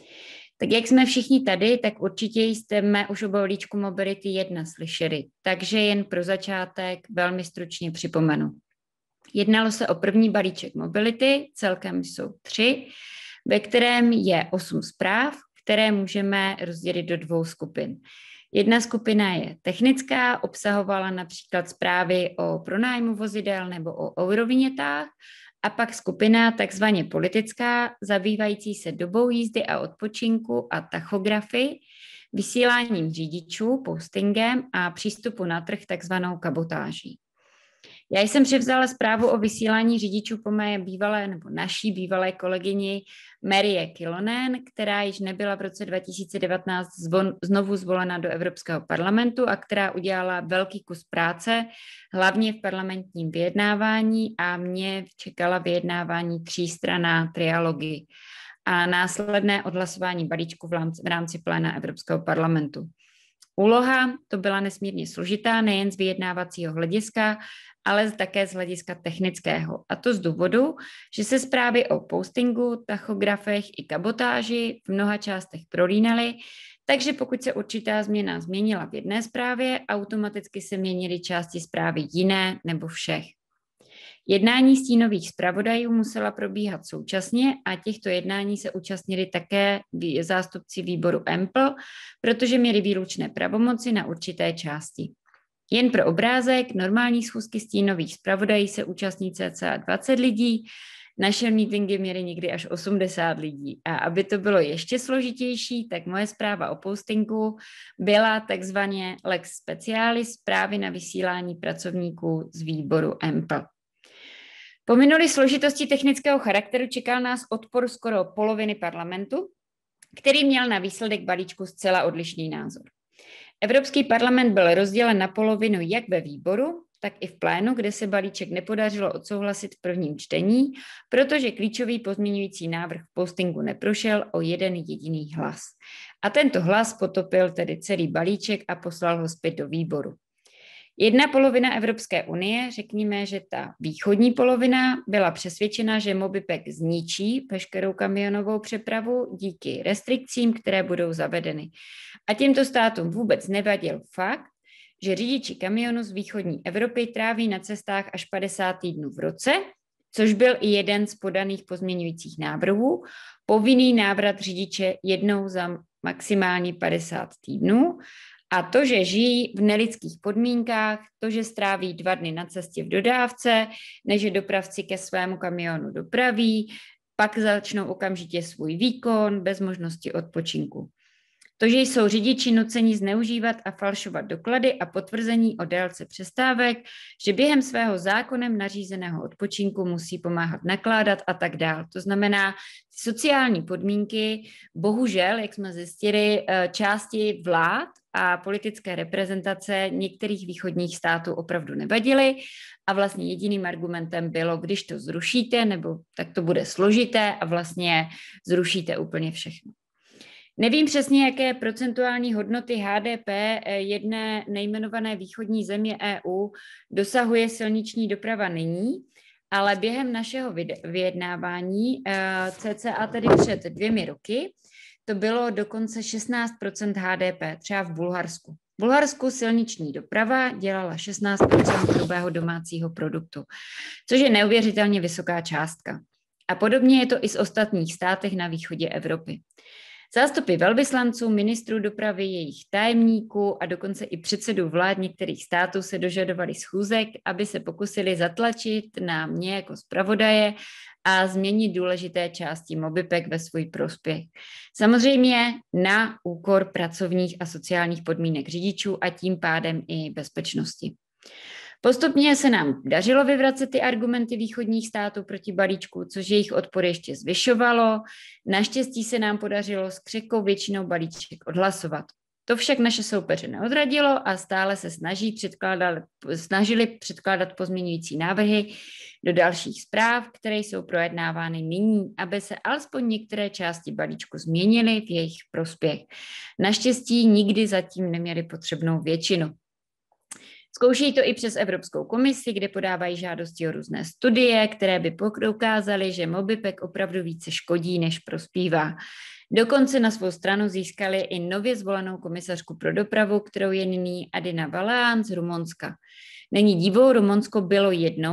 Tak jak jsme všichni tady, tak určitě jste už o balíčku Mobility 1 slyšeli, takže jen pro začátek velmi stručně připomenu. Jednalo se o první balíček Mobility, celkem jsou 3, ve kterém je 8 zpráv, které můžeme rozdělit do 2 skupin. Jedna skupina je technická, obsahovala například zprávy o pronájmu vozidel nebo o eurovinětách, a pak skupina takzvaně politická, zabývající se dobou jízdy a odpočinku a tachografy, vysíláním řidičů, postingem a přístupu na trh takzvanou kabotáží. Já jsem převzala zprávu o vysílání řidičů po mé naší bývalé kolegyni Marie Kilonen, která již nebyla v roce 2019 znovu zvolena do Evropského parlamentu a která udělala velký kus práce, hlavně v parlamentním vyjednávání, a mě čekala vyjednávání 3stranná trialogy a následné odhlasování balíčku v rámci pléna Evropského parlamentu. Úloha to byla nesmírně složitá, nejen z vyjednávacího hlediska, ale také z hlediska technického. A to z důvodu, že se zprávy o postingu, tachografech i kabotáži v mnoha částech prolínaly, takže pokud se určitá změna změnila v jedné zprávě, automaticky se měnily části zprávy jiné nebo všech. Jednání stínových zpravodajů musela probíhat současně a těchto jednání se účastnili také zástupci výboru EMPL, protože měli výlučné pravomoci na určité části. Jen pro obrázek, normální schůzky stínových zpravodají se účastní cca 20 lidí, Naše meetingy měly někdy až 80 lidí. A aby to bylo ještě složitější, tak moje zpráva o postingu byla takzvaně lex specialis, zprávy na vysílání pracovníků z výboru EMPL. Pominuli složitosti technického charakteru, čekal nás odpor skoro poloviny parlamentu, který měl na výsledek balíčku zcela odlišný názor. Evropský parlament byl rozdělen na polovinu jak ve výboru, tak i v plénu, kde se balíček nepodařilo odsouhlasit v prvním čtení, protože klíčový pozměňující návrh v postingu neprošel o jeden jediný hlas. A tento hlas potopil tedy celý balíček a poslal ho zpět do výboru. Jedna polovina Evropské unie, řekněme, že ta východní polovina, byla přesvědčena, že Mobipek zničí veškerou kamionovou přepravu díky restrikcím, které budou zavedeny. A těmto státům vůbec nevadil fakt, že řidiči kamionu z východní Evropy tráví na cestách až 50 týdnů v roce, což byl i jeden z podaných pozměňujících návrhů, povinný návrat řidiče jednou za maximálně 50 týdnů, a to, že žijí v nelidských podmínkách, to, že stráví 2 dny na cestě v dodávce, než je dopravci ke svému kamionu dopraví, pak začnou okamžitě svůj výkon bez možnosti odpočinku. To, že jsou řidiči nuceni zneužívat a falšovat doklady a potvrzení o délce přestávek, že během svého zákonem nařízeného odpočinku musí pomáhat nakládat a tak dál. To znamená, sociální podmínky, bohužel, jak jsme zjistili, části vlád a politické reprezentace některých východních států opravdu nevadily a vlastně jediným argumentem bylo, když to zrušíte, nebo tak to bude složité a vlastně zrušíte úplně všechno. Nevím přesně, jaké procentuální hodnoty HDP jedné nejmenované východní země EU dosahuje silniční doprava nyní, ale během našeho vyjednávání, cca tedy před 2 roky, to bylo dokonce 16% HDP, třeba v Bulharsku. V Bulharsku silniční doprava dělala 16% hrubého domácího produktu, což je neuvěřitelně vysoká částka. A podobně je to i z ostatních státech na východě Evropy. Zástupy velvyslanců, ministrů dopravy, jejich tajemníků a dokonce i předsedů vlád některých států se dožadovali schůzek, aby se pokusili zatlačit na mě jako zpravodaje a změnit důležité části Mobipek ve svůj prospěch. Samozřejmě na úkor pracovních a sociálních podmínek řidičů a tím pádem i bezpečnosti. Postupně se nám dařilo vyvracet ty argumenty východních států proti balíčku, což jejich odpor ještě zvyšovalo. Naštěstí se nám podařilo s křehkou většinou balíček odhlasovat. To však naše soupeře neodradilo a stále se snažili předkládat pozměňující návrhy do dalších zpráv, které jsou projednávány nyní, aby se alespoň některé části balíčku změnily v jejich prospěch. Naštěstí nikdy zatím neměli potřebnou většinu. Zkoušejí to i přes Evropskou komisi, kde podávají žádosti o různé studie, které by prokázaly, že Mobipek opravdu více škodí, než prospívá. Dokonce na svou stranu získali i nově zvolenou komisařku pro dopravu, kterou je nyní Adina Vălean z Rumunska. Není divu, Rumunsko bylo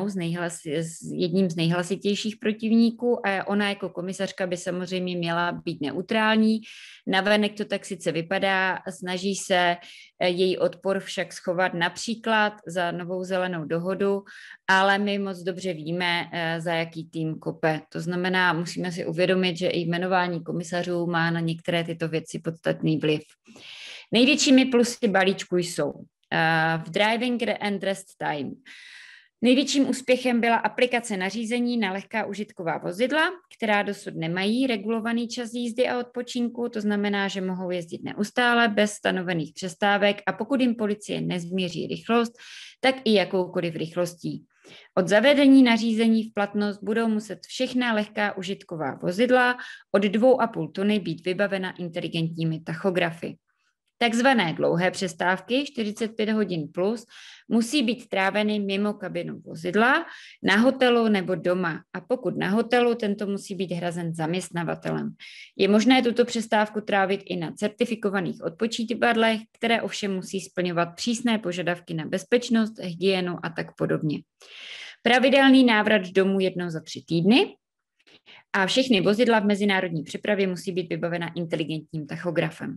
jedním z nejhlasitějších protivníků a ona jako komisařka by samozřejmě měla být neutrální. Navenek to tak sice vypadá, snaží se její odpor však schovat například za novou zelenou dohodu, ale my moc dobře víme, za jaký tým kope. To znamená, musíme si uvědomit, že i jmenování komisařů má na některé tyto věci podstatný vliv. Největšími plusy balíčku jsou v driving and rest time. Největším úspěchem byla aplikace nařízení na lehká užitková vozidla, která dosud nemají regulovaný čas jízdy a odpočinku, to znamená, že mohou jezdit neustále bez stanovených přestávek a pokud jim policie nezměří rychlost, tak i jakoukoliv rychlostí. Od zavedení nařízení v platnost budou muset všechna lehká užitková vozidla od 2,5 tuny být vybavena inteligentními tachografy. Takzvané dlouhé přestávky, 45 hodin plus, musí být tráveny mimo kabinu vozidla, na hotelu nebo doma. A pokud na hotelu, tento musí být hrazen zaměstnavatelem. Je možné tuto přestávku trávit i na certifikovaných odpočívadlech, které ovšem musí splňovat přísné požadavky na bezpečnost, hygienu a tak podobně. Pravidelný návrat domů jednou za 3 týdny a všechny vozidla v mezinárodní přepravě musí být vybavena inteligentním tachografem.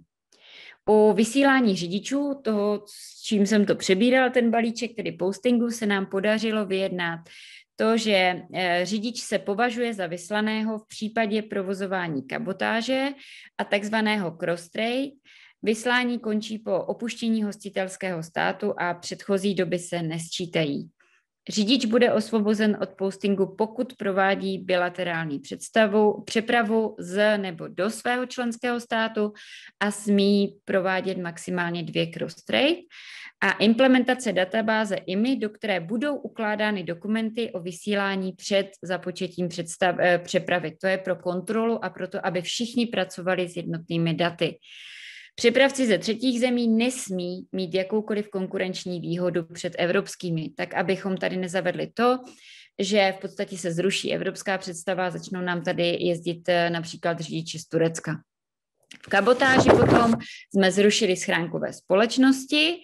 U vysílání řidičů, toho, s čím jsem to přebíral, ten balíček, tedy postingu, se nám podařilo vyjednat to, že řidič se považuje za vyslaného v případě provozování kabotáže a takzvaného cross-trade. Vyslání končí po opuštění hostitelského státu a předchozí doby se nesčítají. Řidič bude osvobozen od postingu, pokud provádí bilaterální přepravu z nebo do svého členského státu a smí provádět maximálně 2 cross-trade. A implementace databáze IMI, do které budou ukládány dokumenty o vysílání před započetím přepravy. To je pro kontrolu a proto, aby všichni pracovali s jednotnými daty. Přepravci ze třetích zemí nesmí mít jakoukoliv konkurenční výhodu před evropskými, tak abychom tady nezavedli to, že v podstatě se zruší evropská představa a začnou nám tady jezdit například řidiči z Turecka. V kabotáži potom jsme zrušili schránkové společnosti.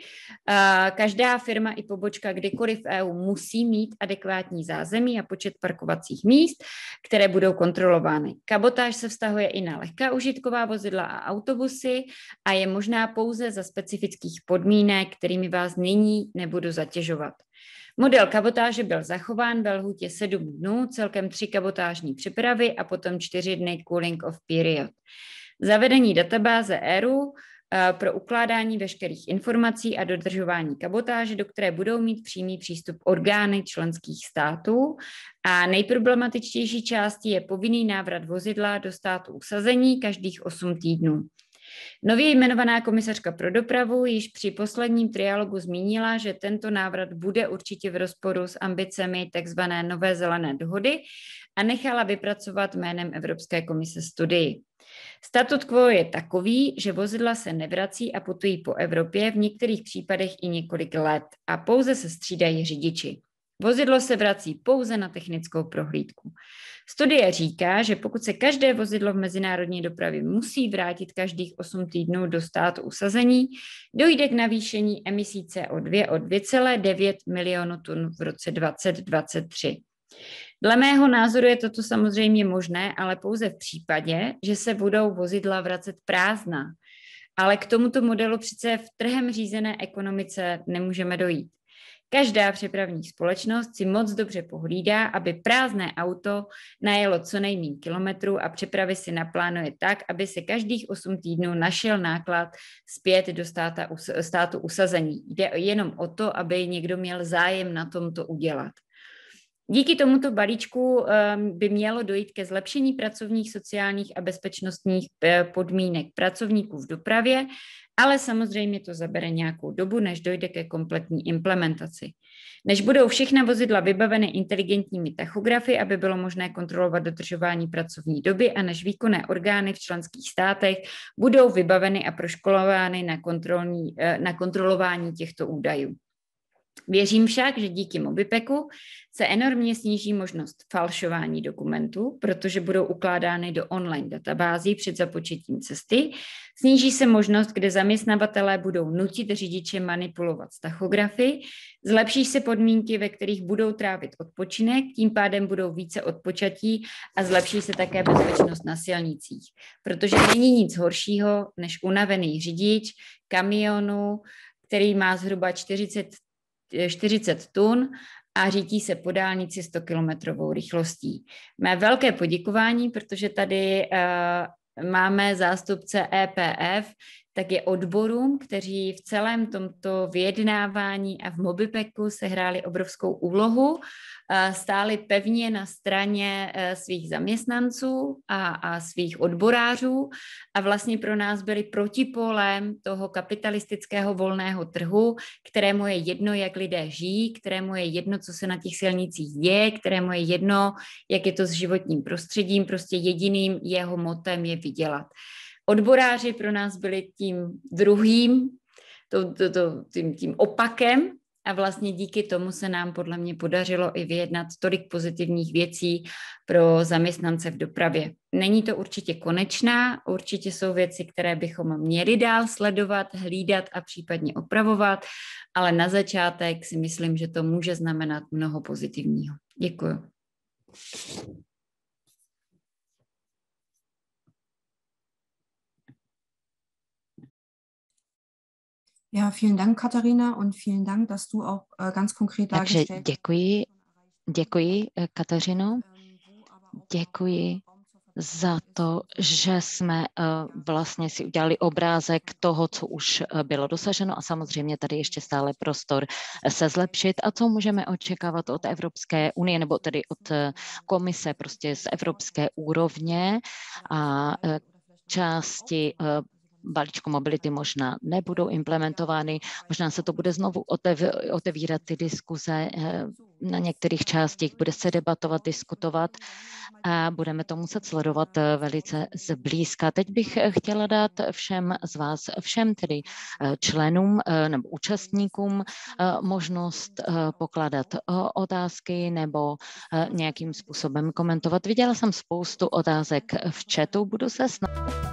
Každá firma i pobočka kdykoliv v EU musí mít adekvátní zázemí a počet parkovacích míst, které budou kontrolovány. Kabotáž se vztahuje i na lehká užitková vozidla a autobusy a je možná pouze za specifických podmínek, kterými vás nyní nebudu zatěžovat. Model kabotáže byl zachován ve lhůtě 7 dnů, celkem 3 kabotážní přepravy a potom 4 dny cooling off period. Zavedení databáze ERU pro ukládání veškerých informací a dodržování kabotáže, do které budou mít přímý přístup orgány členských států. A nejproblematičtější částí je povinný návrat vozidla do státu usazení každých 8 týdnů. Nově jmenovaná komisařka pro dopravu již při posledním trialogu zmínila, že tento návrat bude určitě v rozporu s ambicemi tzv. Nové zelené dohody a nechala vypracovat jménem Evropské komise studii. Statut quo je takový, že vozidla se nevrací a putují po Evropě, v některých případech i několik let a pouze se střídají řidiči. Vozidlo se vrací pouze na technickou prohlídku. Studie říká, že pokud se každé vozidlo v mezinárodní dopravě musí vrátit každých 8 týdnů do státu usazení, dojde k navýšení emisí CO2 o 2,9 milionu tun v roce 2023. Dle mého názoru je toto samozřejmě možné, ale pouze v případě, že se budou vozidla vracet prázdná. Ale k tomuto modelu přece v trhem řízené ekonomice nemůžeme dojít. Každá přepravní společnost si moc dobře pohlídá, aby prázdné auto najelo co nejméně kilometrů a přepravy si naplánuje tak, aby se každých 8 týdnů našel náklad zpět do státu usazení. Jde jenom o to, aby někdo měl zájem na tom to udělat. Díky tomuto balíčku by mělo dojít ke zlepšení pracovních, sociálních a bezpečnostních podmínek pracovníků v dopravě, ale samozřejmě to zabere nějakou dobu, než dojde ke kompletní implementaci. Než budou všechna vozidla vybaveny inteligentními tachografy, aby bylo možné kontrolovat dodržování pracovní doby a než výkonné orgány v členských státech budou vybaveny a proškolovány na kontrolování těchto údajů. Věřím však, že díky Mobipeku se enormně sníží možnost falšování dokumentů, protože budou ukládány do online databází před započetím cesty. Sníží se možnost, kde zaměstnavatelé budou nutit řidiče manipulovat s tachografy. Zlepší se podmínky, ve kterých budou trávit odpočinek, tím pádem budou více odpočatí a zlepší se také bezpečnost na silnicích. Protože není nic horšího, než unavený řidič kamionu, který má zhruba 40 tun a řítí se po dálnici 100-kilometrovou rychlostí. Mé velké poděkování, protože tady máme zástupce EPF, tak je odborům, kteří v celém tomto vyjednávání a v Mobipeku sehráli obrovskou úlohu, stáli pevně na straně svých zaměstnanců a svých odborářů a vlastně pro nás byli protipólem toho kapitalistického volného trhu, kterému je jedno, jak lidé žijí, kterému je jedno, co se na těch silnicích děje, kterému je jedno, jak je to s životním prostředím, prostě jediným jeho motem je vydělat. Odboráři pro nás byli tím druhým, tím opakem a vlastně díky tomu se nám podle mě podařilo i vyjednat tolik pozitivních věcí pro zaměstnance v dopravě. Není to určitě konečná, určitě jsou věci, které bychom měli dál sledovat, hlídat a případně opravovat, ale na začátek si myslím, že to může znamenat mnoho pozitivního. Děkuji. Ja, vielen Dank, Katerina, und vielen Dank, dass du auch ganz konkret dargestellt hast. Děkuji, Děkuji, Kateřino. Děkuji za to, že jsme vlastně si udělali obrázek toho, co už bylo dosaženo a samozřejmě tady ještě stále prostor se zlepšit a co můžeme očekávat od Evropské unie nebo tedy od komise prostě z evropské úrovně a části balíčku mobility možná nebudou implementovány, možná se to bude znovu otevírat ty diskuze na některých částích, bude se debatovat, diskutovat a budeme to muset sledovat velice zblízka. Teď bych chtěla dát všem z vás, všem tedy členům nebo účastníkům možnost pokládat otázky nebo nějakým způsobem komentovat. Viděla jsem spoustu otázek v chatu, budu se snažit.